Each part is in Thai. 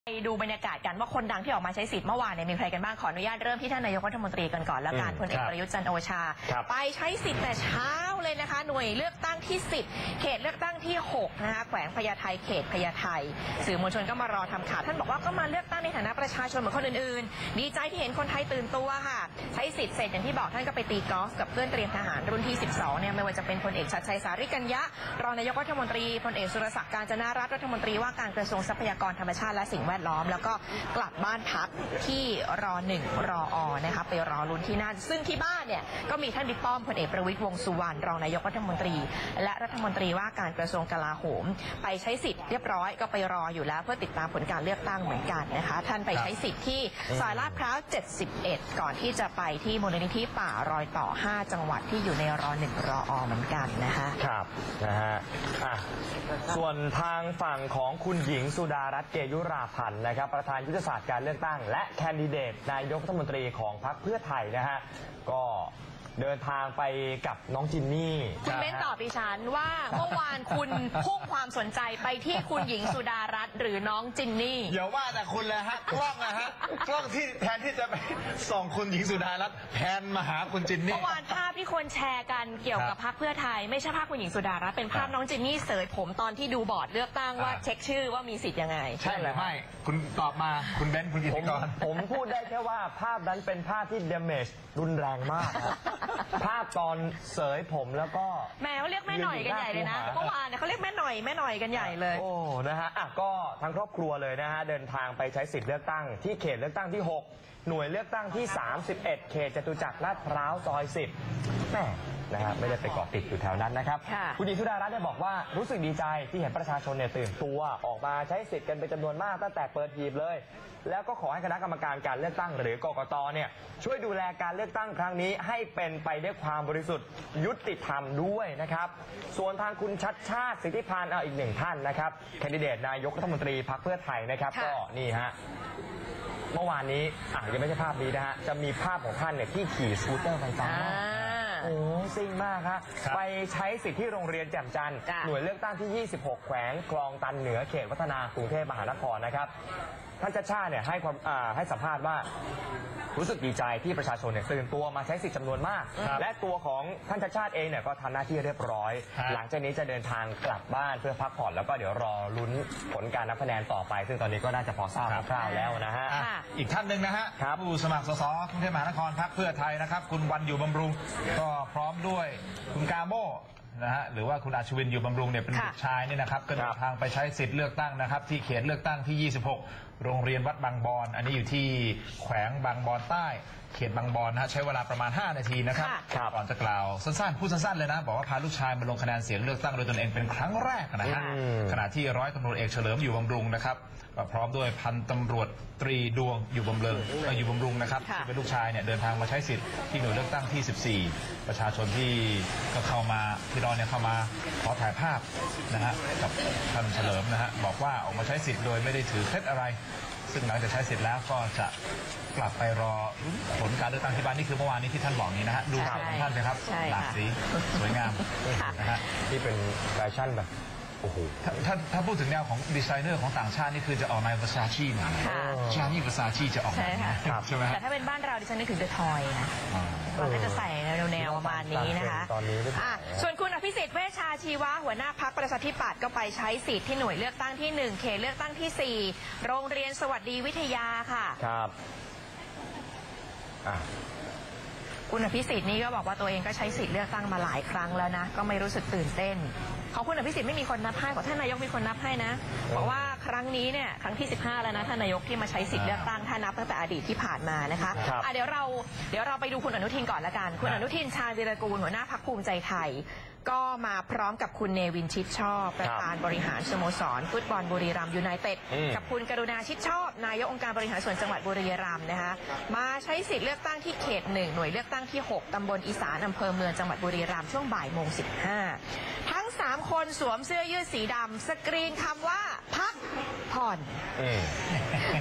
ไปดูบรรยากาศกันว่าคนดังที่ออกมาใช้สิทธิ์เมื่อวานเนี่ยมีใครกันบ้างขออนุญาตเริ่มที่ท่านนายกรัฐมนตรีกันก่อนแล้วกันพลเอกประยุทธ์จันทร์โอชาไปใช้สิทธิ์แต่เช้าเลยนะคะหน่วยเลือกตั้งที่10เขตเลือกตั้งที่6นะคะแขวงพญาไทเขตพญาไทสื่อมวลชนก็มารอทำข่าวท่านบอกว่าก็มาเลือกตั้งในฐานะประชาชนเหมือนคนอื่นๆดีใจที่เห็นคนไทยตื่นตัวค่ะใช้สิทธิ์เสร็จอย่างที่บอกท่านก็ไปตีกอล์ฟกับเพื่อนเตรียมทหารรุ่นที่12เนี่ยไม่ว่าจะเป็นพลเอกชัดชัยสาริกัญญะรองนายกรัฐมนตรีพลเอกสุรศักดิ์กาญจนารัตน์รัฐมนตรีว่าการกระทรวงทรัพยากรธรรมชาติและสิ่งแวดล้อมแล้วก็กลับบ้านพักที่ร1รอนะคะไปรอลุ้นที่นั่นซึ่งที่บ้านเนี่ยก็มีท่านบิ๊กป้อมพลเอกประวิตรวงษ์สุวรรณรองนายกรัฐมนตรีและรัฐมนตรีว่าการกระทรวงกลาโหมไปใช้สิทธิ์เรียบร้อยก็ไปรออยู่แล้วเพื่อติดตามผลการเลือกตั้งเหมือนกันนะคะท่านไปใช้สิทธิ์ที่ซอยลาดพร้าว71ก่อนที่จะไปที่มูลนิธิป่ารอยต่อ5จังหวัดที่อยู่ในร1รอเหมือนกันนะคะครับนะฮะส่วนทางฝั่งของคุณหญิงสุดารัตน์เกยุราพันธ์นะครับประธานยุทธศาสตร์การเลือกตั้งและแคนดิเดตนายกรัฐมนตรีของพรรคเพื่อไทยนะฮะก็เดินทางไปกับน้องจินนี่คุณเบ้นตอบดิฉันว่าเมื่อวานคุณพุ่งความสนใจไปที่คุณหญิงสุดารัตน์หรือน้องจินนี่อย่าว่าแต่คุณเลยฮะกล้องนะฮะกล้องที่แทนที่จะไปส่องคุณหญิงสุดารัตน์แพนมาหาคุณจินนี่เมื่อวานภาพที่คนแชร์กันเกี่ยวกับพรรคเพื่อไทยไม่ใช่ภาพคุณหญิงสุดารัตน์เป็นภาพน้องจินนี่เสยผมตอนที่ดูบอร์ดเลือกตั้งว่าเช็คชื่อว่ามีสิทธิ์ยังไงใช่หรือไม่คุณตอบมาคุณเบ้นคุณกิติกรผมพูดได้แค่ว่าภาพนั้นเป็นภาพที่เดเมจรุนแรงมากภาพตอนเสยผมแล้วก็แม่เขาเรียกแม่หน่อยกันใหญ่เลยนะเมื่อวานเนี่ยเขาเรียกแม่หน่อยกันใหญ่เลยโอ้นะฮะก็ทั้งครอบครัวเลยนะฮะเดินทางไปใช้สิทธิ์เลือกตั้งที่เขตเลือกตั้งที่6หน่วยเลือกตั้งที่31เขตจตุจักรลาดพร้าวซอย10แม่นะฮะไม่ได้ไปเกาะติดอยู่แถวนั้นนะครับคุณหญิงสุดารัตน์บอกว่ารู้สึกดีใจที่เห็นประชาชนเนี่ยตื่นตัวออกมาใช้สิทธิ์กันเป็นจำนวนมากตั้งแต่เปิดหีบเลยแล้วก็ขอให้คณะกรรมการการเลือกตั้งหรือกกตเนี่ยช่วยดูแลการเลือกตั้งครั้งนี้ให้เป็นไปด้วยความบริสุทธิ์ยุติธรรมด้วยนะครับส่วนทางคุณชัดชาติสิทธิพันธ์อีกหนึ่งท่านนะครับแคนดิเดตนายกรัฐมนตรีพรรคเพื่อไทยนะครับก็นี่ฮะเมื่อวานนี้ยังไม่ใช่ภาพนี้นะฮะจะมีภาพของท่านเนี่ยที่ขี่สกูตเตอร์ไฟฟ้าโอ้ซิ่งมากครับไปใช้สิทธิที่โรงเรียนแจ่มจันทร์หน่วยเลือกตั้งที่26แขวงคลองตันเหนือเขตวัฒนากรุงเทพมหานครนะครับท่านชัชชาติเนี่ยให้สัมภาษณ์ว่ารู้สึกดีใจที่ประชาชนเนี่ยตื่นตัวมาใช้สิทธิจำนวนมากและตัวของท่านชัชชาติเองเนี่ยก็ทำหน้าที่เรียบร้อยหลังจากนี้จะเดินทางกลับบ้านเพื่อพักผ่อนแล้วก็เดี๋ยวรอลุ้นผลการนับคะแนนต่อไปซึ่งตอนนี้ก็น่าจะพอทราบคร่าวๆแล้วนะฮะอีกท่านหนึ่งนะฮะผู้สมัครสสกรุงเทพมหานครพรรคเพื่อไทยนะครับคุณวันอยู่บำรุงก็พร้อมด้วยคุณกาโมนะฮะหรือว่าคุณอาชวินอยู่บำรุงเนี่ยเป็นบุตรชายนี่นะครับก็เดินทางไปใช้สิทธิ์เลือกตั้งนะครับที่เขตเลือกตั้งที่26โรงเรียนวัดบางบอนอันนี้อยู่ที่แขวงบางบอนใต้เขตบางบอนนะฮะใช้เวลาประมาณ5นาทีนะครับก่อนจะกล่าวสั้นๆพูดสั้นๆเลยนะบอกว่าพาลูกชายมาลงคะแนนเสียงเลือกตั้งโดยตนเองเป็นครั้งแรกนะฮะขณะที่ร้อยตำรวจเอกเฉลิมอยู่บำรุงนะครับพร้อมด้วยพันตำรวจตรีดวงอยู่บำรุงนะครับที่เป็นลูกชายเนี่ยเดินทางมาใช้สิทธิ์ที่หน่วยเลือกตั้งที่14ประชาชนที่ก็เข้ามาที่รอเนี่ยเข้ามาขอถ่ายภาพนะฮะกับท่านเฉลิมนะฮะบอกว่าออกมาใช้สิทธิ์โดยไม่ได้ถือเคล็ดอะไรซึ่งหลังจากใช้สิทธิ์แล้วก็จะกลับไปรอผลการเลือกตั้งที่บ้านนี่คือเมื่อวานนี้ที่ท่านบอกนี้นะฮะดูสวยของท่านนะครับหลากสีสวยงามนะฮะที่เป็นแฟชั่นแบบโอ้โหถ้าพูดถึงแนวของดีไซเนอร์ของต่างชาตินี่คือจะออกในวาซาชีนะชานี่วาซาชีจะออกใช่ไหมแต่ถ้าเป็นบ้านเราดิฉันนึกถึงเดอะทอยนะเขาก็จะใส่แนวประมาณนี้นะคะส่วนคุณอภิสิทธิ์เวชชาชีวะหัวหน้าพรรคประชาธิปัตย์ก็ไปใช้สิทธิ์ที่หน่วยเลือกตั้งที่1เขตเลือกตั้งที่4โรงเรียนสวัสดีวิทยาค่ะครับคุณอภิสิทธิ์นี่ก็บอกว่าตัวเองก็ใช้สิทธิ์เลือกตั้งมาหลายครั้งแล้วนะก็ไม่รู้สึกตื่นเต้นของคุณอภิสิทธิ์ไม่มีคนนับให้ของท่านนายกมีคนนับให้นะบอกว่าครั้งนี้เนี่ยครั้งที่15แล้วนะท่านนายกที่มาใช้สิทธิ์เลือกตั้งถ้านับตั้งแต่อดีตที่ผ่านมานะคะเดี๋ยวเราไปดูคุณอนุทินก่อนละกันคุณอนุทินชาญวีรกูลหัวหน้าพรรคภูมิใจไทยก็มาพร้อมกับคุณเนวินชิดชอบประธานบริหารสโมสรฟุตบอลบุรีรัมย์ยูไนเต็ดกับคุณกรุณาชิดชอบนายกองค์การบริหารส่วนจังหวัดบุรีรัมย์นะคะมาใช้สิทธิ์เลือกตั้งที่เขต1หน่วยเลือกตั้งที่6ตำบลอีสานอำเภอเมืองจังหวัดบุรีรัมย์ช่วงบ่ายโมง15ทั้ง3คนสวมเสื้อยืดสีดำสกรีนคำว่าพักผ่อนไม่ได้โปร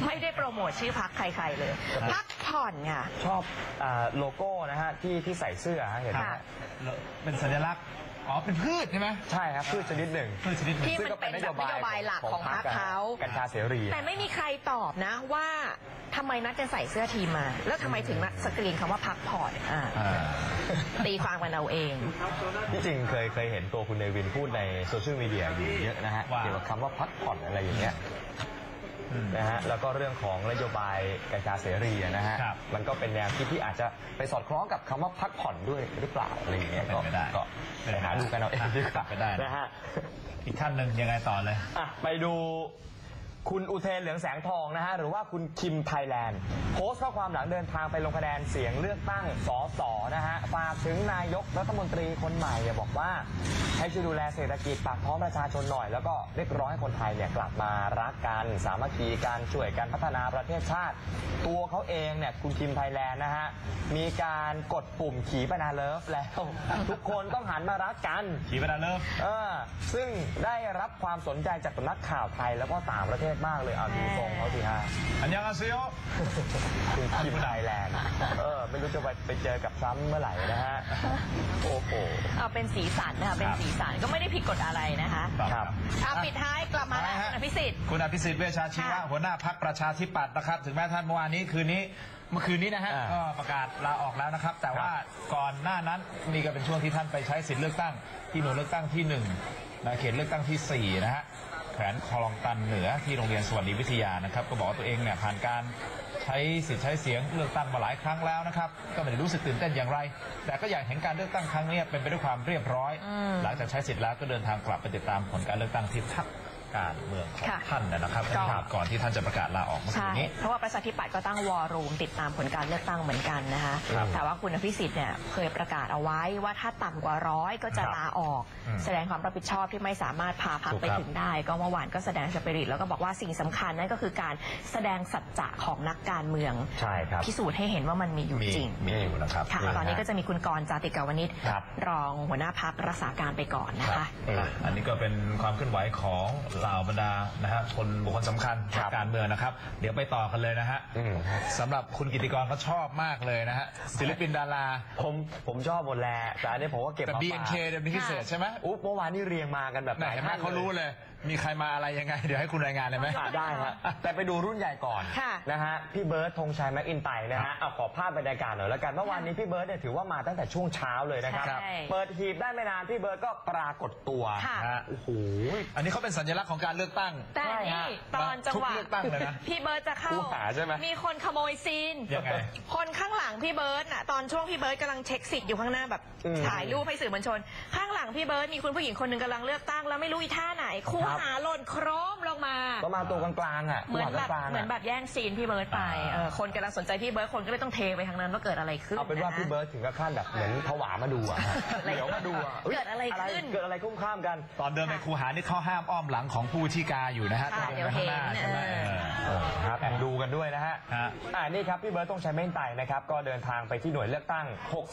โมทชื่อพรรคใครๆเลยพรรคผ่อนค่ะชอบโลโก้นะฮะที่ใส่เสื้อฮะเห็นไหมค่ะเป็นสัญลักษณ์อ๋อเป็นพืชใช่ไหมใช่ครับพืชชนิดหนึ่งพืชชนิดหนึ่งที่มันเป็นแบบนโยบายหลักของพรรคเขากัญชาเสรีแต่ไม่มีใครตอบนะว่าทำไมนัดจะใส่เสื้อทีมมา แล้วทำไมถึงนัดสกรีนคำว่าพักผ่อนตีความกันเอาเองที่จริงเคยเห็นตัวคุณเนวินพูดในโซเชียลมีเดียอยู่เยอะนะฮะเกี่ยวกับคำว่าพักผ่อนอะไรอย่างเงี้ยนะฮะแล้วก็เรื่องของนโยบายกัญชาเสรีนะฮะมันก็เป็นแนวคิดที่อาจจะไปสอดคล้องกับคำว่าพักผ่อนด้วยหรือเปล่าอะไรอย่างเงี้ยก็ไปหาดูกันเอาเองดีกว่าไปได้นะฮะอีกท่านหนึ่งยังไงต่อเลยไปดูคุณอุเทนเหลืองแสงทองนะฮะหรือว่าคุณคิมไทยแลนด์โพสต์ข้อความหลังเดินทางไปลงคะแนนเสียงเลือกตั้งสสนะฮะฝากถึงนายกรัฐมนตรีคนใหม่บอกว่าให้ช่วยดูแลเศรษฐกิจปากท้องประชาชนหน่อยแล้วก็เรียกร้องให้คนไทยเนี่ยกลับมารักกันสามัคคีกันช่วยกันพัฒนาประเทศชาติตัวเขาเองเนี่ยคุณคิมไทยแลนด์นะฮะมีการกดปุ่มขีปนาเลิฟแล้วทุกคนต้องหันมารักกันขีปนาเลิฟซึ่งได้รับความสนใจจากสำนักข่าวไทยแล้วก็ต่างประเทศมากเลยเอาดูทรงเขาสิฮะอันยังอาเซียคุณคิมไทยแลนด์ไม่รู้จะไปเจอกับซ้ำเมื่อไหร่นะฮะโอ้โหเอาเป็นสีสันนะคะเป็นสีสันก็ไม่ได้ผิดกฎอะไรนะคะครับปิดท้ายกลับมาแล้วคุณอภิสิทธิ์คุณอภิสิทธิ์เวชชาชีวะหัวหน้าพรรคประชาธิปัตย์นะครับถึงแม้ท่านเมื่อวานนี้เมื่อคืนนี้นะฮะก็ประกาศลาออกแล้วนะครับแต่ว่าก่อนหน้านั้นนี่ก็เป็นช่วงที่ท่านไปใช้สิทธิ์เลือกตั้งที่หน่วยเลือกตั้งที่1ในเขตเลือกตั้งที่4นะฮะแขวงคลองตันเหนือที่โรงเรียนสวัสดิวิทยานะครับก็บอกว่าตัวเองเนี่ยผ่านการใช้สิทธิ์ใช้เสียงเลือกตั้งมาหลายครั้งแล้วนะครับก็ไม่ได้รู้สึกตื่นเต้นอย่างไรแต่ก็อยากเห็นการเลือกตั้งครั้งนี้เป็นไปด้วยความเรียบร้อยหลังจากใช้สิทธิ์แล้วก็เดินทางกลับไปติดตามผลการเลือกตั้งที่พรรคการเมืองของท่านนะครับก่อนที่ท่านจะประกาศลาออกเมื่อคืนนี้เพราะว่าประชาธิปัตย์ก็ตั้งวอรูมติดตามผลการเลือกตั้งเหมือนกันนะคะแต่ว่าคุณอภิสิทธิ์เนี่ยเคยประกาศเอาไว้ว่าถ้าต่ำกว่า100ก็จะลาออกแสดงความรับผิดชอบที่ไม่สามารถพาพรรคไปถึงได้ก็เมื่อวานก็แสดงสปิริตแล้วก็บอกว่าสิ่งสำคัญนั่นก็คือการแสดงสัจจะของนักการเมืองพิสูจน์ให้เห็นว่ามันมีอยู่จริงมีอยู่นะครับตอนนี้ก็จะมีคุณกรณ์ จาติกาวนิชรองหัวหน้าพรรครักษาการไปก่อนนะคะอันนี้ก็เป็นความเคลื่อนไหวของเหล่าบรรดานะฮะคนบุคคลสำคัญการเมืองนะครับเดี๋ยวไปต่อกันเลยนะฮะสำหรับคุณกิติกรเขาชอบมากเลยนะฮะศิลปินดาราผมชอบหมดแหละแต่อันนี้ผมก็เก็บมาแต่ BNK เดี๋ยวมีพิเศษใช่ไหมเมื่อวานนี่เรียงมากันแบบไหนเขารู้เลยมีใครมาอะไรยังไงเดี๋ยวให้คุณรายงานเลยไหมได้ฮะแต่ไปดูรุ่นใหญ่ก่อนนะฮะพี่เบิร์ดธงชัยแม็กอินไตนะฮะเอาขอภาพบรรยากาศหน่อยแล้วกันเมื่อวานนี้พี่เบิร์ดเนี่ยถือว่ามาตั้งแต่ช่วงเช้าเลยนะครับเปิดหีบได้ไม่นานพี่เบิร์ดก็ปรากฏตัวโอ้โหอันนี้เขาเป็นสัญลักษณ์ของการเลือกตั้งแต่นี่ตอนจังหวะพี่เบิร์ดจะเข้ามีคนขโมยซีนคนข้างหลังพี่เบิร์ดน่ะตอนช่วงพี่เบิร์ดกำลังเช็คสิทธิ์อยู่ข้างหน้าแบบถ่ายรูปให้สื่อมวลชนข้างหลังพี่เบิร์ดมีคุณผู้หญิงคนหนึ่งกำลังเลือกตั้งแล้วไม่รู้อีท่าไหนคู่หาหล่นโครมลงมาก็มาตัวกลางๆอ่ะเหมือนแบบแย่งซีนพี่เบิร์ดไปคนกำลังสนใจพี่เบิร์ดคนก็เลยต้องเทไปทางนั้นว่าเกิดอะไรขึ้นเอาเป็นว่าพี่เบิร์ดถึงกับขั้นแบบเหมือนผวามาดูอ่ะเดี๋ยวมาดูอ่ะเกิดอะไรขึ้นเกิดอะไรคุ้มข้ามกันตอนเดินไปคูหานี่เขาห้ามอ้อมหลังของผู้ที่กาอยู่นะฮะเดี๋ยวเห็นครับแอบดูกันด้วยนะฮะนี่ครับพี่เบิร์ดธงชัยแม็กอินไตนะครับก็เดินทางไปที่หน่วยเลือกตั้ง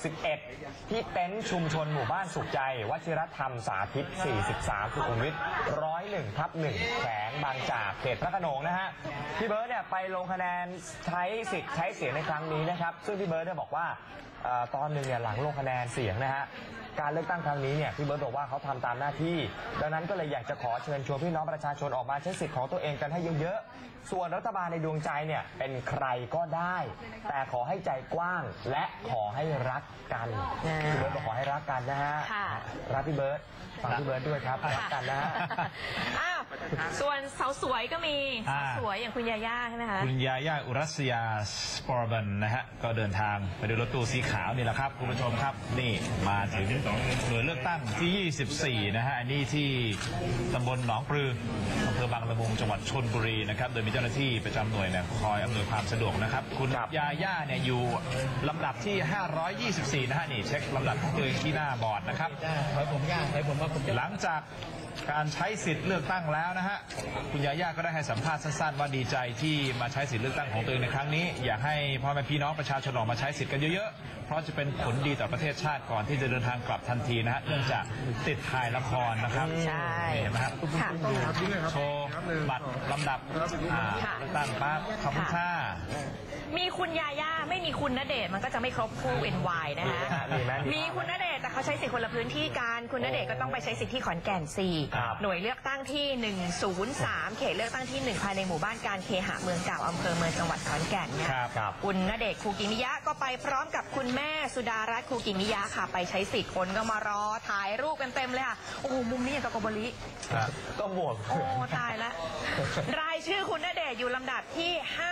61ที่เต็นท์ชุมชนหมู่บ้านสุขใจวชิรธรรมสาธิต43สุขุมวิท101/1แขวงบางจากเขตพระโขนงนะฮะพี่เบิร์ดเนี่ยไปลงคะแนนใช้สิทธิ์ใช้เสียงในครั้งนี้นะครับซึ่งพี่เบิร์ดเนี่ยบอกว่าตอนหนึ่งเนี่ยหลังลงคะแนนเสียงนะฮะการเลือกตั้งครั้งนี้เนี่ยพี่เบิร์ดบอกว่าเขาทำตามหน้าที่ดังนั้นก็เลยอยากจะขอเชิญชวนพี่น้องประชาชนออกมาใช้สิทธิ์ของตัวเองกันให้เยอะๆส่วนรัฐบาลในดวงใจเนี่ยเป็นใครก็ได้แต่ขอให้ใจกว้างและขอให้รักกันพี่เบิร์ดบอกขอให้รักกันนะฮะรักพี่เบิร์ดฟังพี่เบิร์ดด้วยครับรักกันนะส่วนสาวสวยก็มีสาวสวยอย่างคุณยาย่าใช่ไหมคะคุณยาย่าอุรัสยาสปอร์บันนะฮะก็เดินทางไปด้วยรถตู้สีขาวนี่แหละครับคุณผู้ชมครับนี่มาถึงหน่วยเลือกตั้งที่24นะฮะอันนี้ที่ตำบลหนองปลืออำเภอบางละมุงจังหวัดชลบุรีนะครับโดยมีเจ้าหน้าที่ประจำหน่วยเนี่ยคอยอำนวยความสะดวกนะครับคุณยาย่าเนี่ยอยู่ลำดับที่524นะฮะนี่เช็คลำดับที่หน้าบอร์ดนะครับหลังจากการใช้สิทธิ์เลือกตั้งแล้วแล้วนะฮะคุณยาย่าก็ได้ให้สัมภาษณ์สั้นๆว่าดีใจที่มาใช้สิทธิเลือกตั้งของตัวเองในครั้งนี้อยากให้พ่อแม่พี่น้องประชาชนออกมาใช้สิทธิ์กันเยอะๆเพราะจะเป็นผลดีต่อประเทศชาติก่อนที่จะเดินทางกลับทันทีนะฮะเนื่องจากติดถ่ายละครนะครับใช่เห็นไหมครับค่ะโชว์บัตรลำดับเลือกตั้งปั๊บขอบคุณค่ะมีคุณยาย่าไม่มีคุณณเดชน์มันก็จะไม่ครบคู่ NY นะคะมีไหมมีคุณณเดชน์แต่เขาใช้สิทธิ์คนละพื้นที่กันคุณณเดชน์ก็ต้องไปใช้สิทธิ์ที่ขอนแก่นครับ 4 หน่วยเลือกตั้งที่ 103 เขตเลือกตั้งที่ 1 ภายในหมู่บ้านการเคหะเมืองเก่าอำเภอเมืองจังหวัดขอนแก่นเนี่ยครับคุณณเดชน์คูกิมิยะก็ไปพร้อมกับคุณแม่สุดารัตน์คูกิมิยะค่ะไปใช้สิทธิ์คนก็มารอถ่ายรูปกันเต็มเลยค่ะโอ้โหมุมนี้อย่างกับโกโบริก็บวกโอ้ตายละรายชื่อคุณณเดชน์อยู่ลำดับที่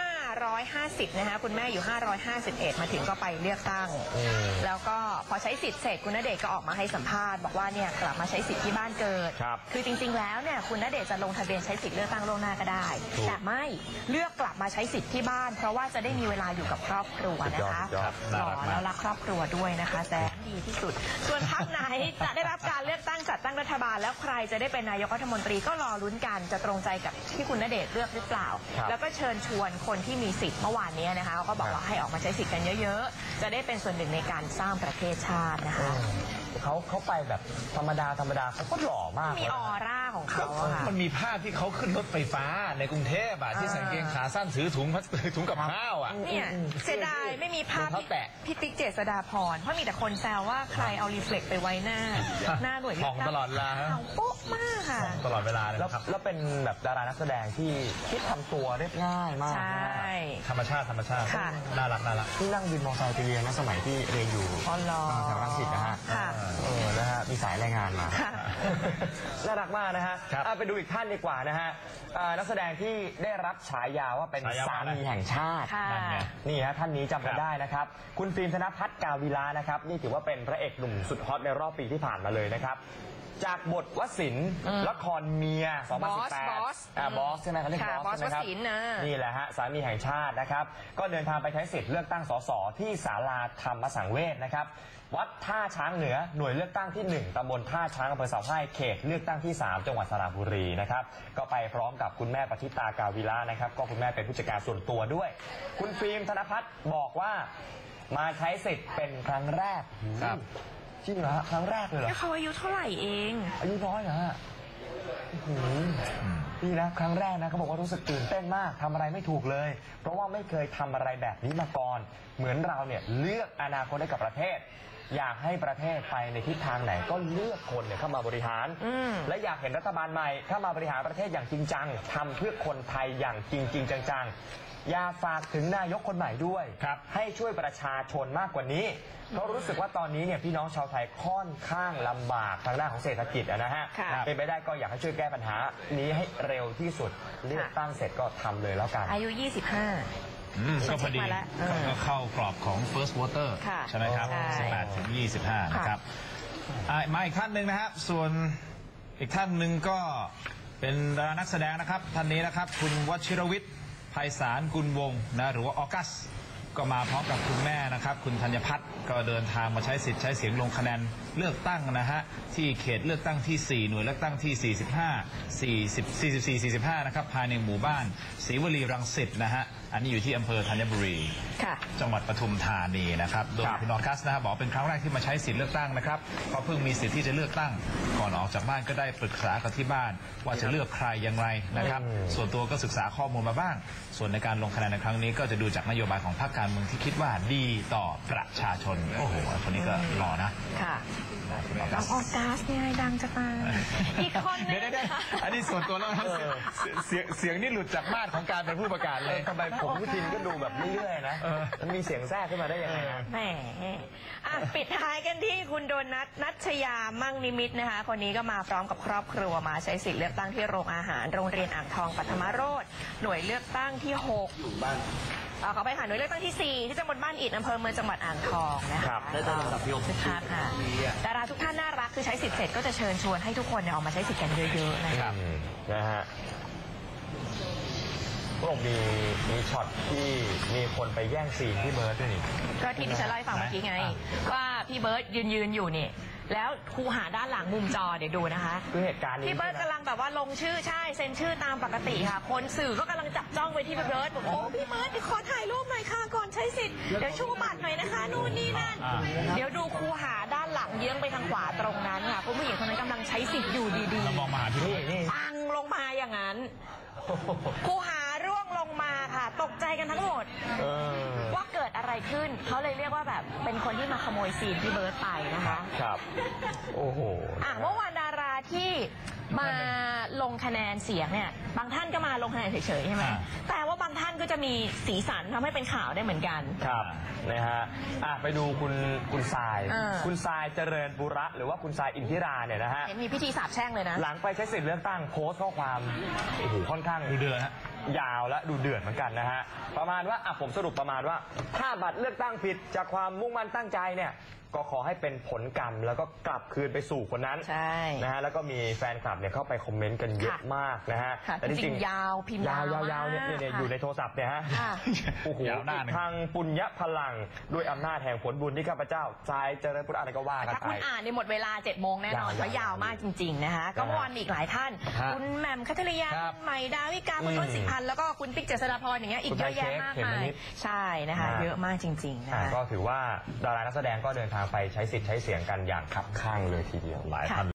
550 นะคะคุณแม่อยู่ 551 มาถึงก็ไปเลือกตั้ง แล้วก็พอใช้สิทธิ์เสร็จคุณณเดชน์ก็ออกมาให้สัมภาษณ์บอกว่าเนี่ยกลับมาใช้สิทธิ์ที่บ้านเกิดครับคือจริงๆแล้วเนี่ยคุณณเดชน์จะลงทะเบียนใช้สิทธิ์เลือกตั้งล่วงหน้าก็ได้ถูกแต่ไม่เลือกกลับมาใช้สิทธิ์ที่บ้าน เพราะว่าจะได้มีเวลาอยู่กับครอบครัวนะคะสุดยอดหล่อแล้วรักครอบครัวด้วยนะคะแสนดีที่สุด ส่วนพรรคไหนจะได้รับการเลือกตั้งจัดตั้งรัฐบาลแล้วใครจะได้เป็นนายกรัฐมนตรีก็รอลุ้นกันจะตรงใจกับที่คุณณเดชน์เลือกหรือเปล่าครับแล้วก็เชิญชวนคนที่มีสิทธิ์เมื่อวานนี้นะคะเขาก็บอกว่าให้ออกมาใช้สิทธิ์กันเยอะๆ จะได้เป็นส่วนหนึ่งในการสร้างประเทศชาตินะคะเขาไปแบบธรรมดาเขาก็หล่อมากมีออร่าของเขาอะค่ะมันมีภาพที่เขาขึ้นรถไฟฟ้าในกรุงเทพอะที่ใส่กางเกงขาสั้นถือถุงกับข้าวอะเนี่ยเสียดายไม่มีภาพรองเท้าแตะพี่ติ๊กเจษฎาพรเพราะมีแต่คนแซวว่าใครเอารีเฟล็กไปไว้หน้าหน่วยเลือกมองตั้งตลอดเวลาฮะขาวโป๊ะมากค่ะตลอดเวลาเลยแล้วนะครับแล้วเป็นแบบดารานักแสดงที่คิดทำตัวเรียบง่ายมากใช่ธรรมชาติค่ะน่ารักที่นั่งวินมอเตอร์ไซค์ไปเรียนนะสมัยที่เรียนอยู่อ๋อเหรอแถวรังสิตนะฮะค่ะนะฮะมีสายรายงานมาค่ะน่ารักมากนะฮะครับไปดูอีกท่านดีกว่านะฮะนักแสดงที่ได้รับฉายาว่าเป็นฉายาสาว่าอะไรมีแห่งชาติค่ะนั่นไงนี่ฮะท่านนี้จำกัครันบได้นะครับ คุณฟิล์มธนภัทรกาวิลานะครับนี่ถือว่าเป็นพระเอกหนุ่มสุดฮอตในรอบปีที่ผ่านมาเลยนะครับ จากบทวสินทร์ละครเมีย 2018 บอสบอสใช่ไหมเขาเรียกค่ะบอสใช่ไหมครับบอสวสินทร์นะนี่แหละฮะสามีแห่งชาตินะครับ ก็เดินทางไปใช้สิทธิ์เลือกตั้งสสที่ศาลาธรรมสังเวชนะครับ วัดท่าช้างเหนือหน่วยเลือกตั้งที่ 1ตำบลท่าช้างอำเภอเสาให้เขตเลือกตั้งที่ 3 จังหวัดสระบุรีนะครับก็ไปพร้อมกับคุณแม่ปฏิตากาวิลานะครับก็คุณแม่เป็นผู้จัดการส่วนตัวด้วย คุณฟิล์มธนภัทรบอกว่ามาใช้สิทธิ์เป็นครั้งแรกครับจริงเหรอฮะครั้งแรกเลยเหรอแล้วเขาอายุเท่าไหร่เองอายุน้อยเหรอฮะนี่นะครั้งแรกนะเขาบอกว่ารู้สึกตื่นเต้นมากทำอะไรไม่ถูกเลย เพราะว่าไม่เคยทำอะไรแบบนี้มาก่อน เหมือนเราเนี่ยเลือกอนาคตให้กับประเทศ อยากให้ประเทศไปในทิศทางไหนก็เลือกคนเนี่ยเข้ามาบริหาร และอยากเห็นรัฐบาลใหม่เข้ามาบริหารประเทศอย่างจริงจังทำเพื่อคนไทยอย่างจริงจังๆอยากฝากถึงนายกคนใหม่ด้วยครับให้ช่วยประชาชนมากกว่านี้เพราะรู้สึกว่าตอนนี้เนี่ยพี่น้องชาวไทยค่อนข้างลำบากทางด้านของเศรษฐกิจนะฮะค่ะเป็นไปได้ก็อยากให้ช่วยแก้ปัญหานี้ให้เร็วที่สุดเลือกตั้งเสร็จก็ทำเลยแล้วกันอายุ 25 ก็พอดีเช็คมาแล้วก็เข้ากรอบของ first voter ค่ะใช่ไหมครับใช่ 18 ถึง 25 นะครับมาอีกท่านหนึ่งนะครับ ส่วนอีกท่านหนึ่งก็เป็นดารานักแสดงนะครับ ท่านนี้นะครับ คุณวชิรวิทย์ไพศาลกุลวงศ์นะหรือว่าออกัส ก็มาพร้อมกับคุณแม่นะครับ คุณธัญพัฒน์ก็เดินทางมาใช้สิทธิ์ใช้เสียงลงคะแนนเลือกตั้งนะฮะที่เขตเลือกตั้งที่ 4 หน่วยเลือกตั้งที่ 44 นะครับภายในหมู่บ้านศรีวลีรังสิตนะฮะอันนี้อยู่ที่อำเภอธัญบุรีค่ะจังหวัดปทุมธานีนะครับโดยคุณออกัสนะครับบอกเป็นครั้งแรกที่มาใช้สิทธิ์เลือกตั้งนะครับเพราะเพิ่งมีสิทธิ์ที่จะเลือกตั้งก่อนออกจากบ้านก็ได้ปรึกษากับที่บ้านว่าจะเลือกใครอย่างไรนะครับส่วนตัวก็ศึกษาข้อมูลมาบ้างส่วนในการลงคะแนนในครั้งนี้ก็จะดูจากนโยบายของพรรคการเมืองที่คิดว่าดีต่อประชาชนโอ้โหคนนี้ก็หล่อนะค่ะน้องออกัสเนี่ยดังจะตายอีกคนนึงเดี๋ยวอันนี้ส่วนตัวแล้วนะครับเสียงนี่หลุดจากมาตรของการเป็นผู้ประกาศเลยทำไมผมพุทินก็ดูแบบเรื่อยๆนะมันมีเสียงแทรกขึ้นมาได้ยังไงนะแหมปิดท้ายกันที่คุณโดนัทนัชยามั่งนิมิตนะคะ คนนี้ก็มาพร้อมกับครอบครัวมาใช้สิทธิ์เลือกตั้งที่โรงอาหารโรงเรียนอ่างทองปัทมโรจน์หน่วยเลือกตั้งที่6ขอไปหาหน่วยเลือกตั้งที่ 4 ที่ตำบลบ้านอิฐอำเภอเมืองจังหวัดอ่างทองนะคะได้ลำดับที่6 คึกคักค่ะดาราทุกท่านน่ารักคือใช้สิทธิ์เสร็จก็จะเชิญชวนให้ทุกคนออกมาใช้สิทธิ์กันเยอะๆนะคะนะฮะพวกมีช็อตที่มีคนไปแย่งซีนพี่เบิร์ดด้วยนี่ก็ที่ดิฉันเล่าให้ฟังเมื่อกี้ไงว่าพี่เบิร์ตยืนอยู่นี่แล้วคูหาด้านหลังมุมจอเดี๋ยวดูนะคะคือเหตุการณ์นี้พี่เบิร์ดกำลังแบบว่าลงชื่อใช่เซ็นชื่อตามปกติค่ะ คนสื่อก็กำลังจับจ้องไปที่พี่เบิร์ดบอกโอ้พี่เบิร์ดขอถ่ายรูปหน่อยค่ะก่อนใช้สิทธิ์เดี๋ยวชูบัตรหน่อยนะคะนู่นนี่นั่นเดี๋ยวดูคูหาด้านหลังเยื้องไปทางขวาตรงนั้นค่ะคุณผู้หญิงคนนั้นกำลังใช้สิทธิ์อยู่ดีเรามองมาหาพี่นี่ปังลงมาอย่างนั้นคูหาร่วงลงมาค่ะ ตกใจกันทั้งหมด ว่าเกิดอะไรขึ้นเขาเลยเรียกว่าแบบเป็นคนที่มาขโมยซีนพี่เบิร์ดไปนะคะครับโอ้โหเมื่อวานดาราที่มาลงคะแนนเสียงเนี่ยบางท่านก็มาลงคะแนนเฉยๆใช่ไหมแต่ว่าบางท่านก็จะมีสีสันทำให้เป็นข่าวได้เหมือนกันครับนะฮะไปดูคุณทรายคุณทรายเจริญบุระหรือว่าคุณทรายอินทิราเนี่ยนะฮะเห็นมีพิธีสาปแช่งเลยนะหลังไปใช้สิทธิ์เลือกตั้งโพสต์ข้อความโอ้โหค่อนข้างดูเดือดฮะยาวและดูเดือดเหมือนกันนะฮะประมาณว่าผมสรุปประมาณว่าถ้าบัตรเลือกตั้งผิดจากความมุ่งมั่นตั้งใจเนี่ยก็ขอให้เป็นผลกรรมแล้วก็กลับคืนไปสู่คนนั้นใช่นะฮะแล้วก็มีแฟนคลับเนี่ยเข้าไปคอมเมนต์กันเยอะมากนะฮะแต่จริงๆยาวพิมพ์ยาวยาวเนี่ยอยู่ในโทรศัพท์เนี่ยฮะโอ้โหยาวหน้าหนึ่งทางปุญญพลังด้วยอำนาจแห่งผลบุญที่ข้าพเจ้าทรายเจริญพุทธอะไรก็ว่ากันถ้าไปคุณอ่านในหมดเวลา 7 โมงแน่นอนยาวเพราะยาวมากจริง ๆ นะคะก็เมื่อวานมีอีกหลายท่าน คุณแหม่มคัทริยาครับคุณใหม่ดาวิกาคุณต้นสิพันธ์แล้วก็คุณติ๊กเจษฎาพรอย่างเงี้ยอีกเยอะแยะมากมายใช่นะคะเยอะมากจริงๆนะคะก็ถือว่าดารานักแสดงก็เดินทางไปใช้สิทธิ์ใช้เสียงกันอย่างคับคั่งเลยทีเดียวหลายพัน